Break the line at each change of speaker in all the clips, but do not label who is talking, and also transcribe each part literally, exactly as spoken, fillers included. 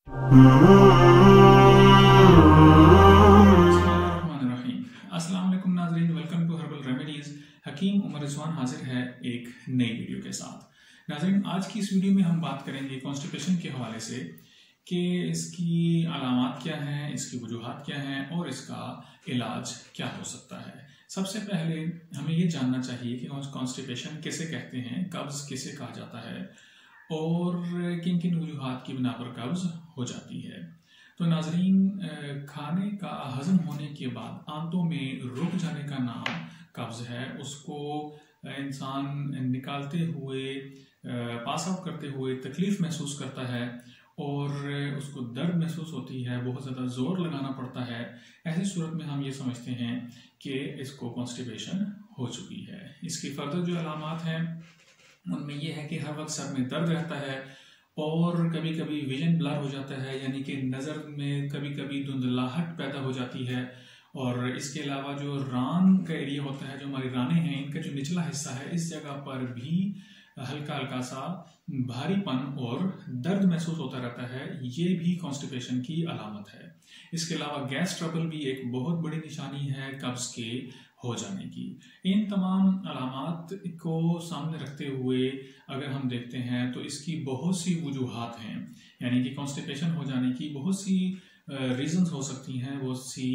अस्सलाम वालेकुम नाज़रीन, वेलकम टू हर्बल रेमेडीज़। हकीम उमर रिजवान हाजिर है एक नई वीडियो के साथ। नाज़रीन, आज की इस वीडियो में हम बात करेंगे कॉन्स्टिपेशन के हवाले से कि इसकी अलामात क्या हैं, इसकी वजूहात क्या हैं और इसका इलाज क्या हो सकता है। सबसे पहले हमें ये जानना चाहिए कि कॉन्स्टिपेशन किसे कहते हैं, कब्ज़ किसे कहा जाता है और किन किन वजूहात की बिना पर कब्ज़ हो जाती है। तो नाजरीन, खाने का हजम होने के बाद आंतों में रुक जाने का नाम कब्ज़ है। उसको इंसान निकालते हुए, पास आउट करते हुए तकलीफ़ महसूस करता है और उसको दर्द महसूस होती है, बहुत ज़्यादा ज़ोर लगाना पड़ता है। ऐसी सूरत में हम ये समझते हैं कि इसको कॉन्स्टिपेशन हो चुकी है। इसकी फर्दर जो अलामात हैं उनमें यह है कि हर वक्त सर में दर्द रहता है और कभी कभी विजन ब्लर हो जाता है, यानी कि नज़र में कभी कभी धुंधलाहट पैदा हो जाती है। और इसके अलावा जो रान का एरिया होता है, जो हमारी रानें हैं, इनका जो निचला हिस्सा है, इस जगह पर भी हल्का हल्का सा भारीपन और दर्द महसूस होता रहता है। ये भी कॉन्स्टिपेशन की अलामत है। इसके अलावा गैस ट्रबल भी एक बहुत बड़ी निशानी है कब्ज़ के हो जाने की। इन तमाम अलामात को सामने रखते हुए अगर हम देखते हैं तो इसकी बहुत सी वजूहात हैं, यानी कि कॉन्स्टिपेशन हो जाने की बहुत सी रीजंस हो सकती हैं, बहुत सी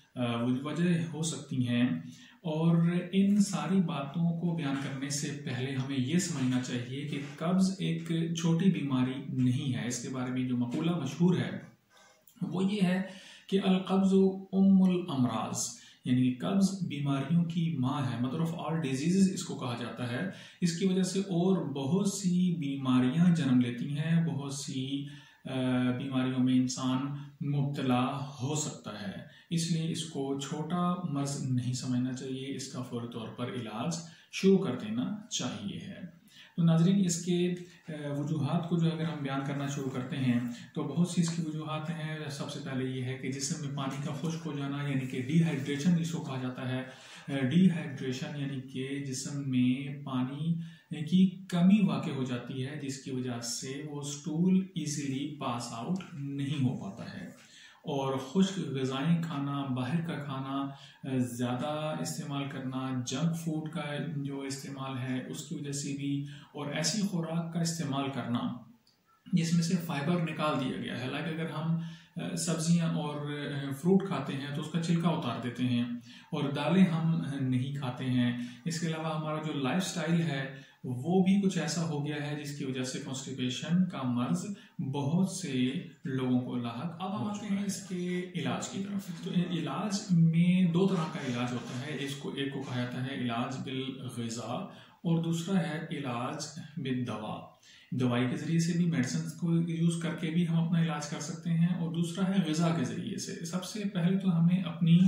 वजह हो सकती हैं। और इन सारी बातों को बयान करने से पहले हमें ये समझना चाहिए कि कब्ज़ एक छोटी बीमारी नहीं है। इसके बारे में जो मकूला मशहूर है वो ये है कि अल-कब्ज़ उम्मुल अमराज़, यानी कि कब्ज़ बीमारियों की माँ है, मदर ऑफ ऑल डिजीज़ इसको कहा जाता है। इसकी वजह से और बहुत सी बीमारियां जन्म लेती हैं, बहुत सी बीमारियों में इंसान मुब्तला हो सकता है। इसलिए इसको छोटा मर्ज नहीं समझना चाहिए, इसका फौरी तौर पर इलाज शुरू कर देना चाहिए है। तो नाजरीन, इसके वजूहात को जो अगर हम बयान करना शुरू करते हैं तो बहुत सी इसकी वजूहात हैं। सबसे पहले ये है कि जिस्म में पानी का खुश्क हो जाना, यानी कि डिहाइड्रेशन जिसको कहा जाता है। डिहाइड्रेशन यानी कि जिस्म में पानी की कमी वाक़ई हो जाती है, जिसकी वजह से वो स्टूल इजीली पास आउट नहीं हो पाता है। और खुश्क ग़िज़ाएँ खाना, बाहर का खाना ज़्यादा इस्तेमाल करना, जंक फूड का जो इस्तेमाल है उसकी वजह से भी, और ऐसी खुराक का इस्तेमाल करना जिसमें से फाइबर निकाल दिया गया है। लाइक अगर हम सब्जियां और फ्रूट खाते हैं तो उसका छिलका उतार देते हैं, और दालें हम नहीं खाते हैं। इसके अलावा हमारा जो लाइफस्टाइल है वो भी कुछ ऐसा हो गया है जिसकी वजह से कॉन्स्टिपेशन का मर्ज बहुत से लोगों को लाहक। अब हम आते हैं इसके इलाज की तरफ। तो इलाज में दो तरह का इलाज होता है। इसको एक को कहा जाता है इलाज बिल ग़िज़ा और दूसरा है इलाज बिल दवा। दवाई के ज़रिए से भी, मेडिसिन को यूज़ करके भी हम अपना इलाज कर सकते हैं, और दूसरा है ग़िज़ा के ज़रिए से। सबसे पहले तो हमें अपनी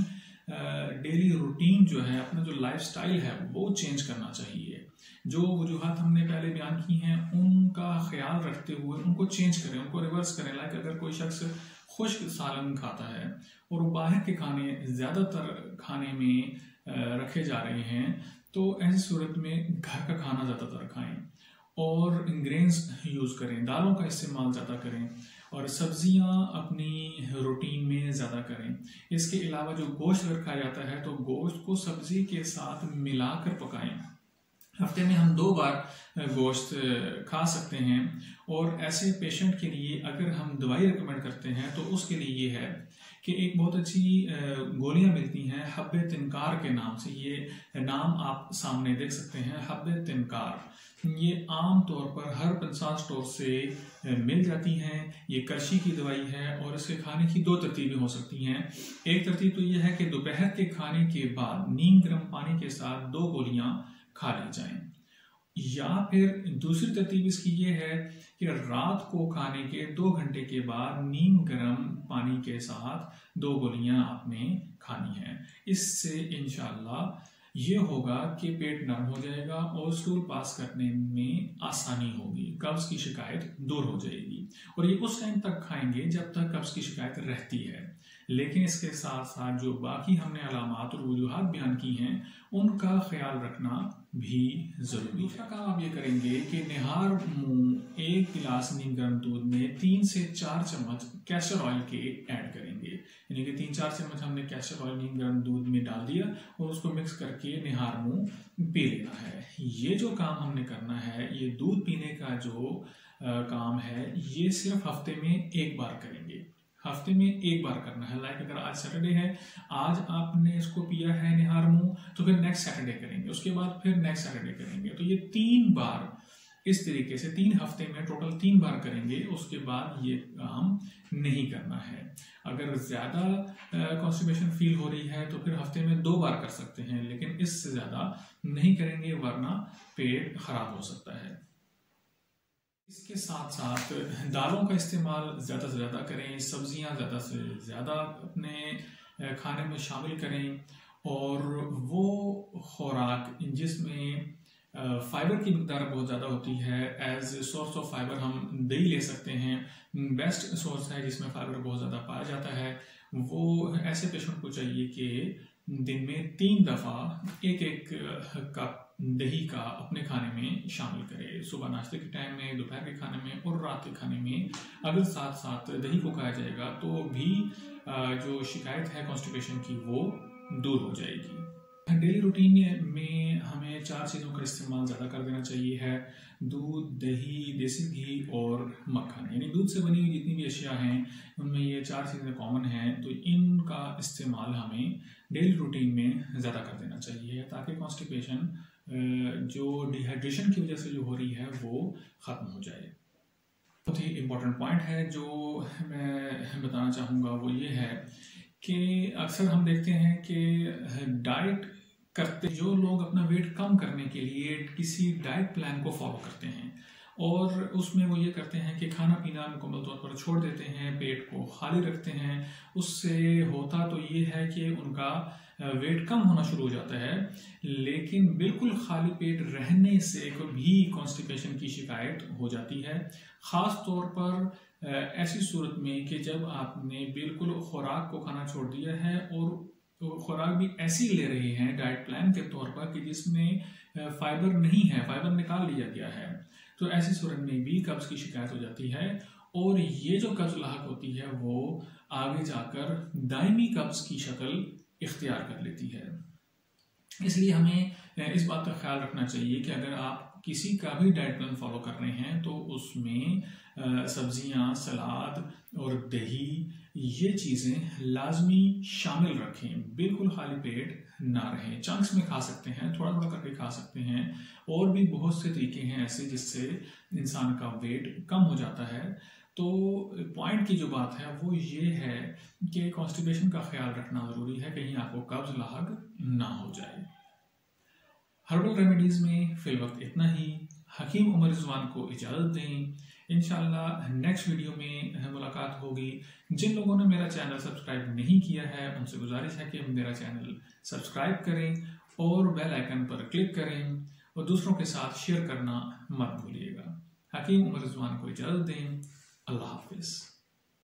डेली रूटीन जो है, अपना जो लाइफस्टाइल है वो चेंज करना चाहिए। जो वजूहात हमने पहले बयान की हैं उनका ख्याल रखते हुए उनको चेंज करें, उनको रिवर्स करें। लाइक अगर कोई शख्स खुश्क सालन खाता है और बाहर के खाने ज़्यादातर खाने में रखे जा रहे हैं तो ऐसी सूरत में घर का खाना ज़्यादातर खाएं और इंग्रेन्स यूज़ करें, दालों का इस्तेमाल ज़्यादा करें और सब्जियां अपनी रूटीन में ज़्यादा करें। इसके अलावा जो गोश्त अगर खाया जाता है तो गोश्त को सब्जी के साथ मिलाकर पकाएं। हफ्ते में हम दो बार गोश्त खा सकते हैं। और ऐसे पेशेंट के लिए अगर हम दवाई रिकमेंड करते हैं तो उसके लिए ये है कि एक बहुत अच्छी गोलियां मिलती हैं हब्बे तिनकार के नाम से। ये नाम आप सामने देख सकते हैं, हब्बे तिनकार। ये आम तौर पर हर पंसार स्टोर से मिल जाती हैं। ये करशी की दवाई है और इसके खाने की दो तरतीबें हो सकती हैं। एक तरतीब तो ये है कि दोपहर के खाने के बाद नीम गर्म पानी के साथ दो गोलियां खा ली जाएं, या फिर दूसरी तरतीब इसकी ये है कि रात को खाने के दो घंटे के बाद नीम गर्म पानी के साथ दो गोलियां आपने खानी हैं। इससे इंशाअल्लाह ये होगा कि पेट नरम हो जाएगा और स्टूल पास करने में आसानी होगी, कब्ज़ की शिकायत दूर हो जाएगी। और ये उस टाइम तक खाएंगे जब तक कब्ज़ की शिकायत रहती है। लेकिन इसके साथ साथ जो बाकी हमने अलामात और वजूहात बयान की हैं उनका ख्याल रखना भी ज़रूरी है। दूसरा काम आप ये करेंगे कि निहार मुंह एक गिलास नीम गर्म दूध में तीन से चार चम्मच कैस्टर ऑयल के ऐड करेंगे, यानी कि तीन चार चम्मच हमने कैस्टर ऑयल नीम गर्म दूध में डाल दिया और उसको मिक्स करके निहार मुंह पी लेना है। ये जो काम हमने करना है, ये दूध पीने का जो आ, काम है, ये सिर्फ हफ्ते में एक बार करेंगे। हफ्ते में एक बार करना है। लाइक अगर आज सैटरडे है, आज आपने इसको पिया है निहार मुंह, तो फिर नेक्स्ट सैटरडे करेंगे, उसके बाद फिर नेक्स्ट सैटरडे करेंगे। तो ये तीन बार इस तरीके से तीन हफ्ते में टोटल तीन बार करेंगे, उसके बाद ये काम नहीं करना है। अगर ज़्यादा कॉन्स्टिपेशन फील हो रही है तो फिर हफ्ते में दो बार कर सकते हैं, लेकिन इससे ज़्यादा नहीं करेंगे वरना पेट खराब हो सकता है। इसके साथ साथ दालों का इस्तेमाल ज़्यादा से ज़्यादा करें, सब्जियां ज़्यादा से ज़्यादा अपने खाने में शामिल करें, और वो खुराक जिसमें फाइबर की मकदार बहुत ज़्यादा होती है, एज सोर्स ऑफ फाइबर हम दही ले सकते हैं, बेस्ट सोर्स है जिसमें फाइबर बहुत ज़्यादा पाया जाता है। वो ऐसे पेशेंट को चाहिए कि दिन में तीन दफ़ा एक एक कप दही का अपने खाने में शामिल करें, सुबह नाश्ते के टाइम में, दोपहर के खाने में और रात के खाने में। अगर साथ साथ दही को खाया जाएगा तो भी जो शिकायत है कॉन्स्टिपेशन की वो दूर हो जाएगी। डेली रूटीन में हमें चार चीज़ों का इस्तेमाल ज़्यादा कर देना चाहिए है, दूध, दही, देसी घी और मक्खन, यानी दूध से बनी हुई जितनी भी अशिया हैं उनमें ये चार चीज़ें कॉमन हैं। तो इनका इस्तेमाल हमें डेली रूटीन में ज़्यादा कर देना चाहिए ताकि कॉन्स्टिपेशन जो डिहाइड्रेशन की वजह से जो हो रही है वो ख़त्म हो जाए। बहुत ही इम्पोर्टेंट पॉइंट है जो मैं बताना चाहूँगा वो ये है कि अक्सर हम देखते हैं कि डाइट करते जो लोग अपना वेट कम करने के लिए किसी डाइट प्लान को फॉलो करते हैं और उसमें वो ये करते हैं कि खाना पीना मुकम्मल तौर पर छोड़ देते हैं, पेट को खाली रखते हैं। उससे होता तो ये है कि उनका वेट कम होना शुरू हो जाता है, लेकिन बिल्कुल खाली पेट रहने से भी कॉन्स्टिपेशन की शिकायत हो जाती है। ख़ास तौर पर ऐसी सूरत में कि जब आपने बिल्कुल खुराक को खाना छोड़ दिया है और तो खुराक भी ऐसी ले रहे हैं डाइट प्लान के तौर पर कि जिसमें फाइबर नहीं है, फाइबर निकाल लिया गया है, तो ऐसी सूरत में भी कब्ज़ की शिकायत हो जाती है। और ये जो कब्ज़ लाहक होती है वो आगे जाकर दायमी कब्ज़ की शक्ल इख्तियार कर लेती है। इसलिए हमें इस बात का ख्याल रखना चाहिए कि अगर आप किसी का भी डाइट प्लान फॉलो कर रहे हैं तो उसमें सब्जियां, सलाद और दही ये चीज़ें लाजमी शामिल रखें। बिल्कुल खाली पेट ना रहें। चंक्स में खा सकते हैं, थोड़ा थोड़ा करके खा सकते हैं, और भी बहुत से तरीके हैं ऐसे जिससे इंसान का वेट कम हो जाता है। तो पॉइंट की जो बात है वो ये है कि कॉन्स्टिपेशन का ख्याल रखना ज़रूरी है, कहीं आपको कब्ज़ लाहक ना हो जाए। हर्बल रेमेडीज़ में फिल वक्त इतना ही। हकीम उमर रिजवान को इजाज़त दें। इंशाल्लाह नेक्स्ट वीडियो में मुलाकात होगी। जिन लोगों ने मेरा चैनल सब्सक्राइब नहीं किया है उनसे गुजारिश है कि मेरा चैनल सब्सक्राइब करें और बेल आइकन पर क्लिक करें और दूसरों के साथ शेयर करना मत भूलिएगा। हकीम उमर रिजवान को इजाज़त दें। अल्लाह हाफिज़।